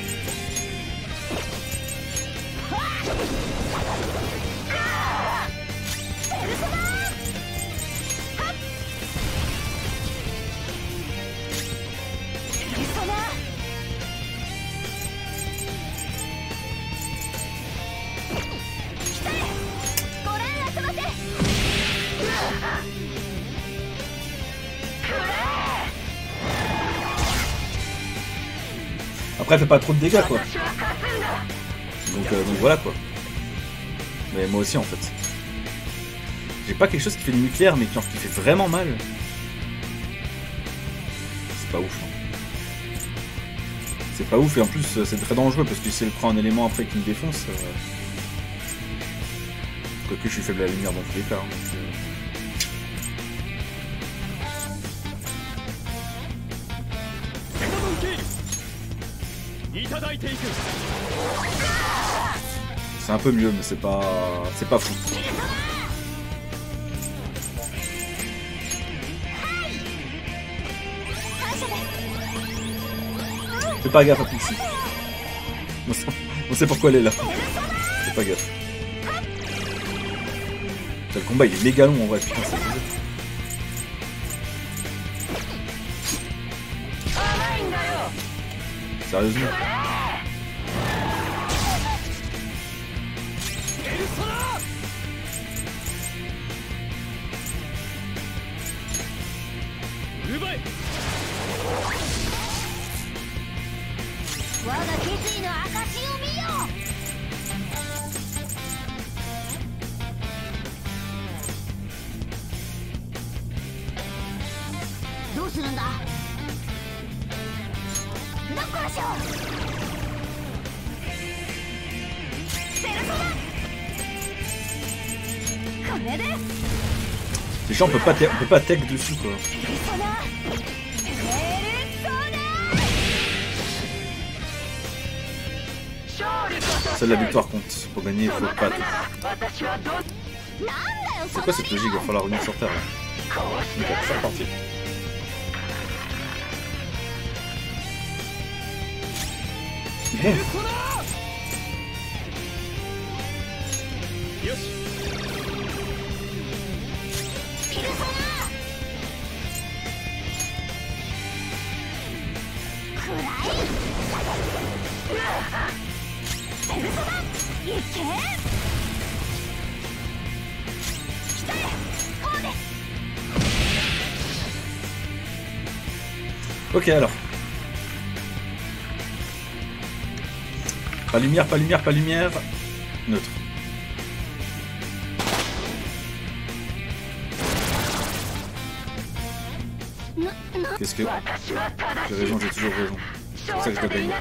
Après, elle fait pas trop de dégâts, quoi. Donc, euh, donc voilà, quoi. Mais moi aussi, en fait. J'ai pas quelque chose qui fait le nucléaire, mais qui, qui fait vraiment mal. C'est pas ouf. Hein. C'est pas ouf, et en plus, c'est très dangereux, parce que si elle prend un élément après qui me défonce... Euh... Quoique je suis faible à la lumière dans tous les cas. Hein, donc, euh... C'est un peu mieux, mais c'est pas... c'est pas fou. Fais pas gaffe à Pixie. On sait pourquoi elle est là. Fais pas gaffe. Le combat il est méga long en vrai, putain c'est bizarre. Sérieusement. Déjà on peut pas on peut pas tech dessus quoi. Seule la victoire compte. Pour gagner il faut pas tout. C'est quoi cette logique? Il va falloir revenir sur terre là. Ok, c'est reparti. Bon. Ok alors. Pas lumière, pas lumière, pas lumière. Neutre. Qu'est-ce que... J'ai raison, j'ai toujours raison. C'est pour ça que je dois gagner.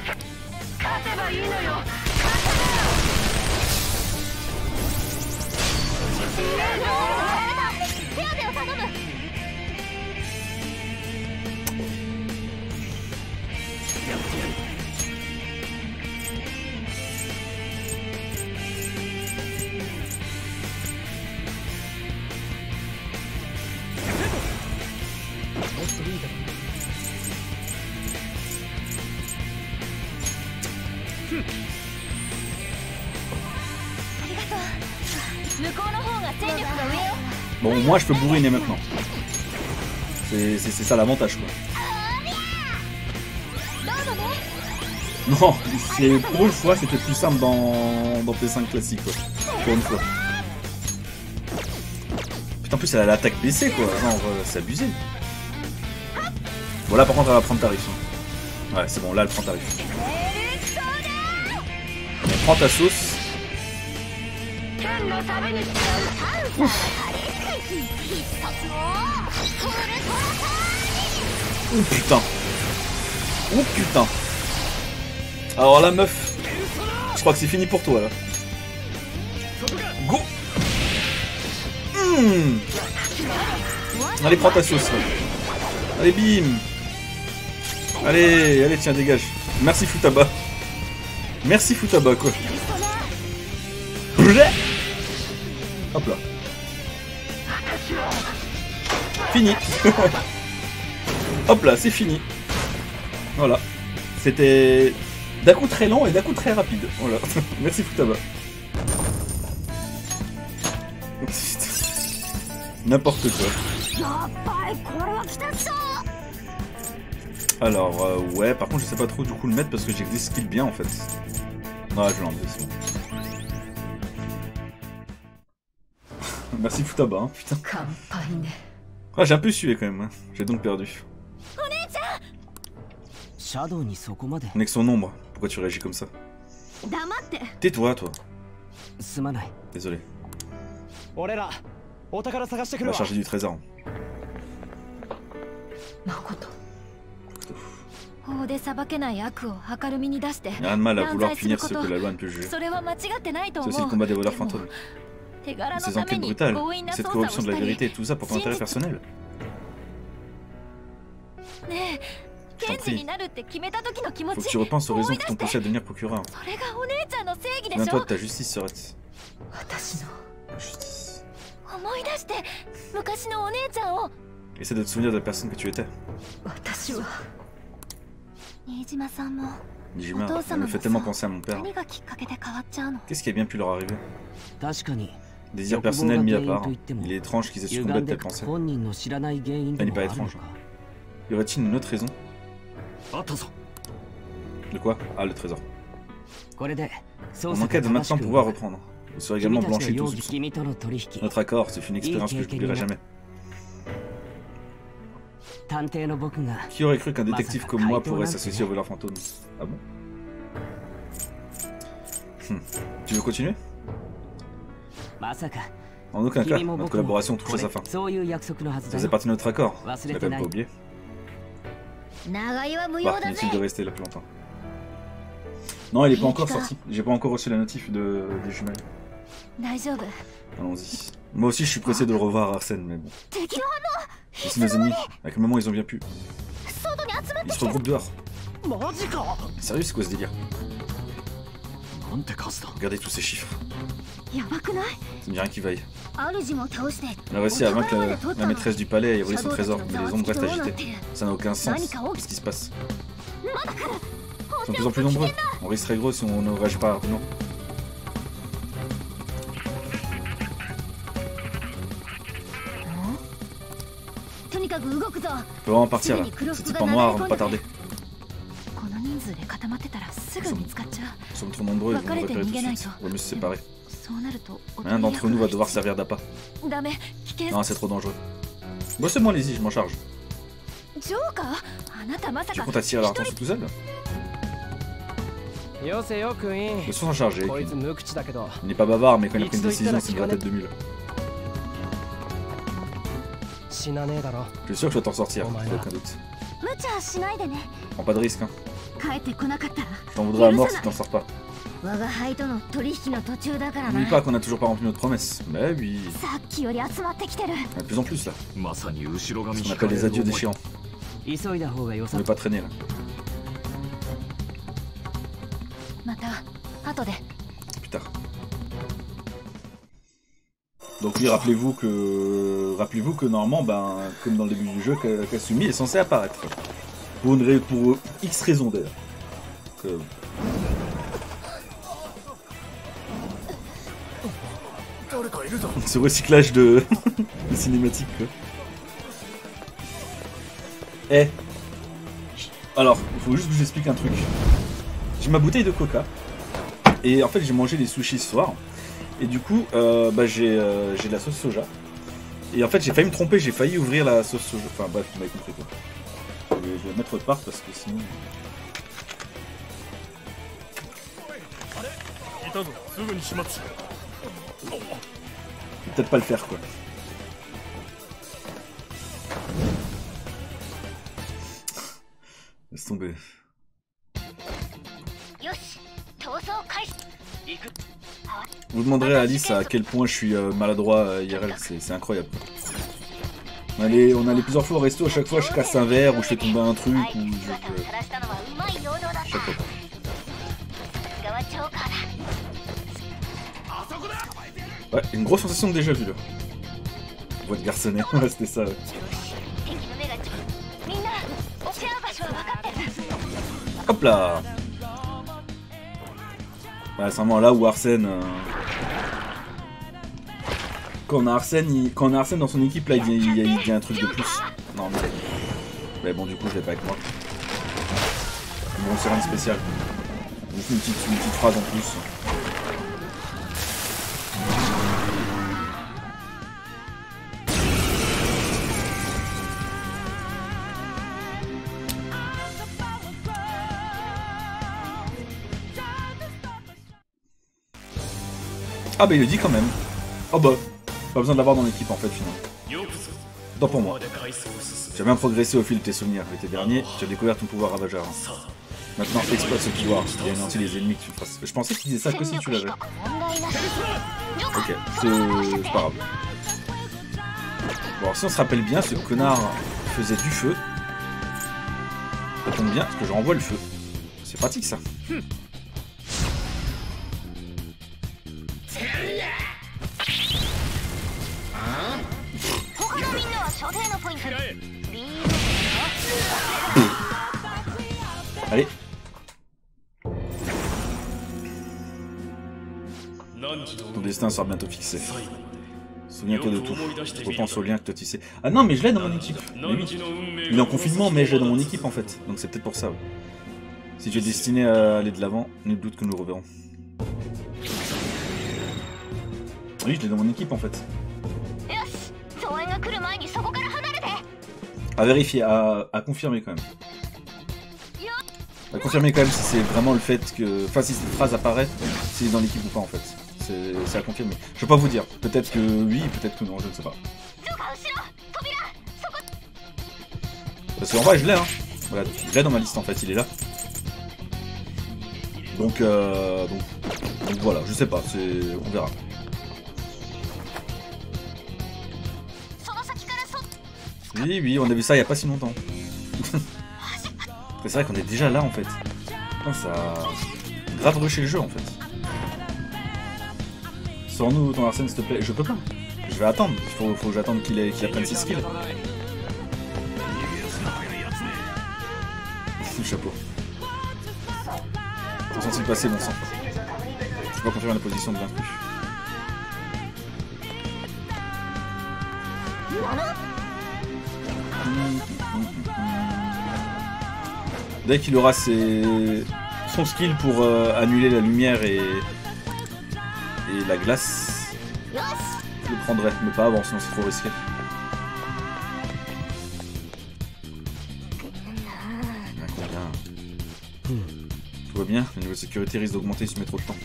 Bon, moi je peux bourriner maintenant. C'est ça l'avantage quoi. Non, pour une fois c'était plus simple dans, dans P cinq classique quoi. Pour une fois. Putain, en plus elle a l'attaque B C quoi. Genre, c'est abusé. Bon là par contre elle va prendre tarif. Hein. Ouais, c'est bon, là elle prend tarif. Elle prend ta sauce. Ouf. Oh putain. Oh putain. Alors la meuf, je crois que c'est fini pour toi là. Go. Mmh. Allez, prends ta sauce là. Allez, bim. Allez, allez, tiens, dégage. Merci Futaba. Merci Futaba quoi. Hop là. Fini. Hop là, c'est fini. Voilà. C'était d'un coup très lent et d'un coup très rapide. Voilà. Merci Futaba. N'importe quoi. Alors, euh, ouais, par contre, je sais pas trop du coup le mettre parce que j'ai des skills bien en fait. Non, je vais l'enlever, c'est bon. Merci Futaba, hein, putain. Ah, j'ai un peu sué quand même, hein. J'ai donc perdu. On est que son ombre, pourquoi tu réagis comme ça? Tais-toi, toi. Désolé. On va charger du trésor. Il n'y a rien de mal à vouloir punir ceux que la loi ne peut juger. C'est aussi le combat des voleurs fantômes. Ces enquêtes brutales, cette corruption de la vérité et tout ça pour ton intérêt personnel. Je t'en prie. Faut que tu repenses aux raisons qui t'ont poussé à devenir procureur. Souviens-toi de ta justice, Sorette. La justice. Essaie de te souvenir de la personne que tu étais. Nijima, elle me fait tellement penser à mon père. Qu'est-ce qui a bien pu leur arriver? Désir personnel mis à part, il est étrange qu'ils aient succombé à telle pensée. Elle n'est pas étrange. Y aurait-il une autre raison? De quoi? Ah, le trésor. On enquête de maintenant pouvoir reprendre. Vous serez également blanchi tout soupçon. Notre accord, ce fut une expérience que je n'oublierai jamais. Qui aurait cru qu'un détective comme moi pourrait s'associer aux voleurs fantômes? Ah bon? hmm. Tu veux continuer? En aucun cas, notre collaboration touche à sa fin. Ça faisait partie de notre accord. Tu l'as quand même pas oublié. Bah, inutile de rester là plus longtemps. Non, il est pas encore sorti. J'ai pas encore reçu la notif de... des jumelles. Allons-y. Moi aussi, je suis pressé de le revoir, Arsène, mais bon. Ici nos ennemis. À quel moment ils ont bien pu? Ils se regroupent dehors. Sérieux, c'est quoi ce délire? Regardez tous ces chiffres. Ça me dit rien qui vaille. Elle a réussi à vaincre la, la maîtresse du palais et à voler son trésor, mais les ombres restent agitées. Ça n'a aucun sens. Qu'est-ce qui se passe? Ils sont de plus en plus nombreux. On risque très gros si on ne réagit pas rapidement. On peut vraiment partir là. Ces types en noir vont pas tarder. Nous sommes, nous sommes trop nombreux, ils vont nous repérer tout de suite. On va mieux se séparer. L'un d'entre nous va devoir servir d'appât. Non, c'est trop dangereux. Bon, c'est moi, allez-y, je m'en charge. Tu comptes attirer leur attention tout seul? Je suis en charger. Il n'est pas bavard, mais quand il a pris une décision, c'est une vraie tête de mule. Je suis sûr que tu vas t'en sortir, sans aucun doute. Prends pas de risque, hein. Je t'en voudrais à mort si tu t'en sors pas. N'oublie pas qu'on a toujours pas rempli notre promesse. Mais oui. Il y en a de plus en plus là. Ce qu'on appelle les adieux déchirants. On ne veut pas traîner là. Plus tard. Donc oui, rappelez-vous que rappelez-vous que normalement, ben, comme dans le début du jeu, Kasumi est censé apparaître. Pour, une... pour X raisons d'ailleurs. Que... Ce recyclage de, de cinématique quoi. Eh. Alors, il faut juste que je vous explique un truc. J'ai ma bouteille de coca. Et en fait j'ai mangé des sushis ce soir. Et du coup euh, bah, j'ai euh, de la sauce soja. Et en fait j'ai failli me tromper, j'ai failli ouvrir la sauce soja. Enfin bref, vous m'avez compris quoi. Je vais, je vais la mettre autre part parce que sinon... Peut-être pas le faire quoi. Laisse tomber. Vous demanderez à Alice à quel point je suis euh, maladroit euh, I R L, c'est incroyable. On allait, on allait plusieurs fois au resto, à chaque fois je casse un verre ou je fais tomber un truc ou je... Chaque fois. Ouais, une grosse sensation de déjà vu là. Voix de garçonnet, c'était ça. Ouais. Hop là. Bah, c'est vraiment là où Arsène... Euh... Quand on a Arsène, il... quand on a Arsène dans son équipe, là, il dit, il, il dit un truc de plus. Non, mais... Mais bon, du coup, je l'ai pas avec moi. Bon, c'est rien de spécial. Juste une petite, une petite phrase en plus. Ah bah il le dit quand même. Oh bah, pas besoin de l'avoir dans l'équipe en fait finalement. Tant pour moi. Tu as bien progressé au fil de tes souvenirs. L'été dernier, tu as découvert ton pouvoir ravageur. Maintenant, exploite ce pouvoir et anéantis les ennemis que tu fasses. Je pensais qu'il disait ça que si tu l'avais. Ok, c'est pas grave. Bon alors si on se rappelle bien, ce connard faisait du feu. Ça tombe bien parce que je renvoie le feu. C'est pratique ça. Allez. Ton destin sera bientôt fixé. Souviens-toi de tout. Repense au lien que toi tissé. Ah non, mais je l'ai dans mon équipe. Mais oui. Il est en confinement, mais je l'ai dans mon équipe en fait. Donc c'est peut-être pour ça. Ouais. Si tu es destiné à aller de l'avant, nul doute que nous le reverrons. Oui, je l'ai dans mon équipe en fait. À vérifier, à, à confirmer quand même. À confirmer quand même si c'est vraiment le fait que... Enfin, si cette phrase apparaît, s'il est dans l'équipe ou pas en fait. C'est à confirmer. Je peux pas vous dire. Peut-être que oui, peut-être que non, je ne sais pas. Parce qu'en vrai, je l'ai, hein. Voilà, je l'ai dans ma liste en fait, il est là. Donc, euh, donc, donc voilà, je sais pas, on verra. Oui, oui, on a vu ça il y a pas si longtemps. C'est vrai qu'on est déjà là en fait. Putain, ça a grave rushé le jeu en fait. Sors-nous ton Arsène s'il te plaît. Je peux pas. Je vais attendre. Il faut, faut que j'attende qu'il qu'il apprenne ses skills. Le chapeau. T'es censé le passer, bon sang. Je peux pas confirmer la position de l'intrus. Dès qu'il aura ses... son skill pour euh, annuler la lumière et, et la glace, je le prendrais, mais pas avant, sinon c'est trop risqué. Tout va bien, le niveau de sécurité risque d'augmenter si tu mets trop de temps.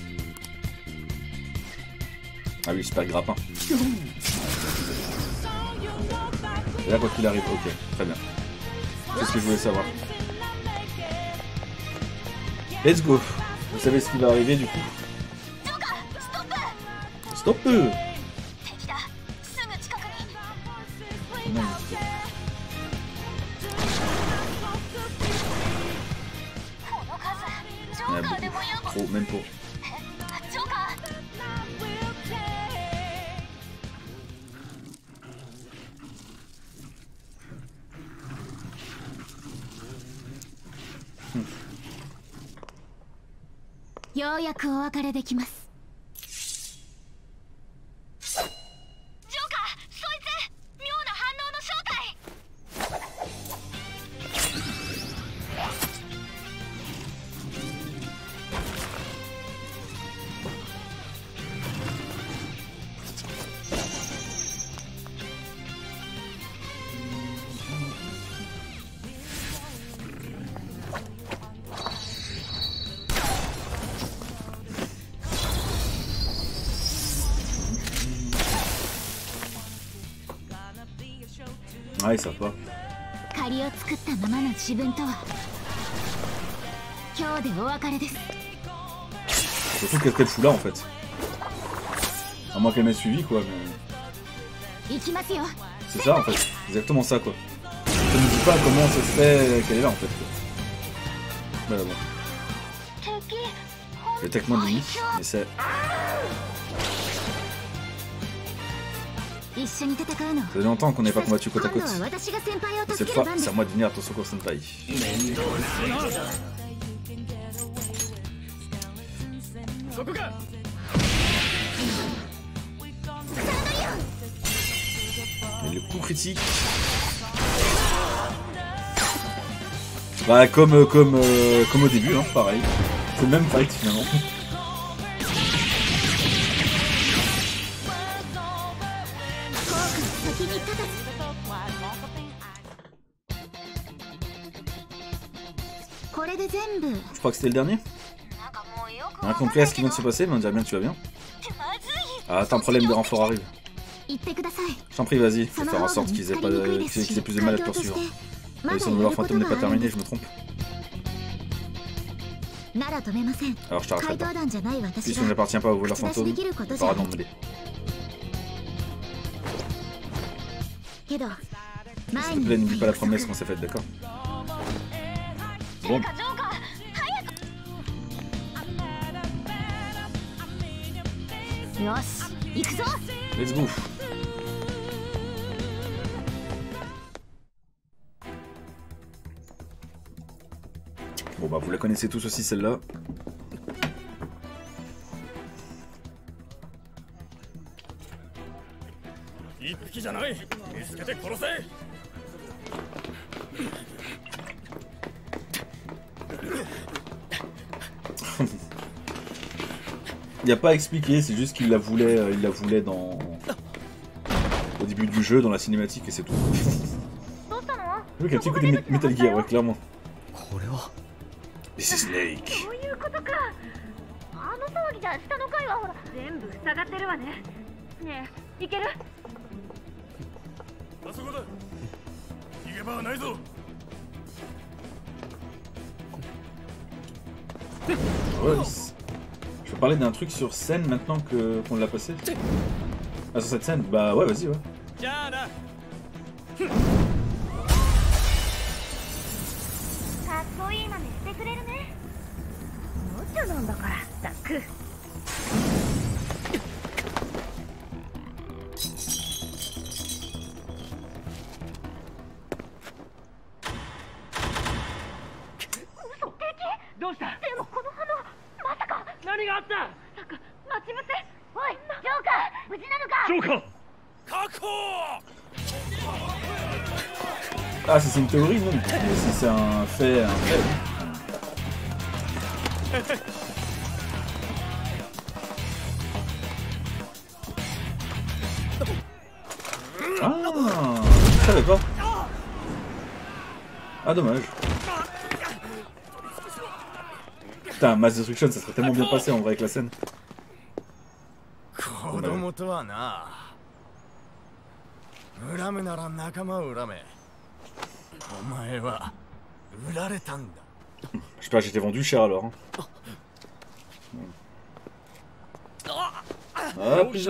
Ah oui, super grappin. Et là, quoi qu'il arrive, ok, très bien. C'est ce que je voulais savoir. Let's go. Vous savez ce qui va arriver du coup. Stop. Non, il y en a beaucoup. Trop, même pour. ようやくお別れできます。ジョーカー、そいつ妙な反応の正体。 Ouais, ça va. Surtout qu'est-ce qu'elle fout là en fait. À moins qu'elle m'ait suivi quoi, mais. C'est ça en fait, exactement ça quoi. Ça ne dit pas comment ça se fait qu'elle est là en fait. Bah bon. Il y a tellement de limites, mais c'est. Ça fait longtemps qu'on n'est pas combattu côte à côte. Et cette fois, c'est à moi de venir à Tosoko Senpai. Et le coup critique. Bah comme comme euh, comme au début, hein, pareil. C'est le même fight finalement. Je crois que c'était le dernier. On a compris à ce qui vient de se passer, mais on dirait bien que tu vas bien. Ah, attends, un problème de renfort arrive. Je t'en prie, vas-y, faut faire en sorte qu'ils aient, pas de... qu'ils aient plus de mal à te poursuivre. La mission de leur fantôme n'est pas terminée, je me trompe. Alors je t'arrêterai pas. Puisque je n'appartiens pas au voleur fantôme, on pourra non mêler. S'il te plaît, n'oublie pas la promesse qu'on s'est faite, d'accord? Bon. Let's go. Bon bah vous la connaissez tous aussi celle-là. Il n'y a pas à expliquer, c'est juste qu'il la voulait, euh, il la voulait dans au début du jeu, dans la cinématique et c'est tout. Oui, un petit côté Metal Gear, ouais, clairement. This is Snake. Ouais, je peux parler d'un truc sur scène maintenant que qu'on l'a passé. Ah, sur cette scène? Bah ouais, vas-y, ouais. Ah, c'est une théorie, non? Mais si c'est un fait, un fait. Ah, je savais pas. Ah, dommage. Putain, Mass Destruction, ça serait tellement bien passé en vrai avec la scène. J'espère que j'étais vendu cher alors. Hein. Ah, plus...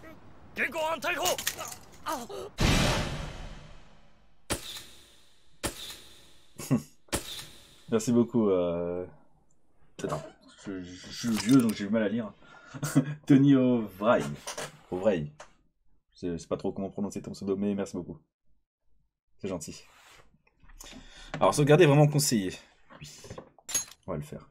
Merci beaucoup. Euh... Attends, je, je, je suis vieux donc j'ai du mal à lire. Tony O'Vray. O'Vray. Je sais pas trop comment prononcer ton pseudo, mais merci beaucoup. C'est gentil. Alors, sauvegarder est vraiment conseillé. Oui, on va le faire.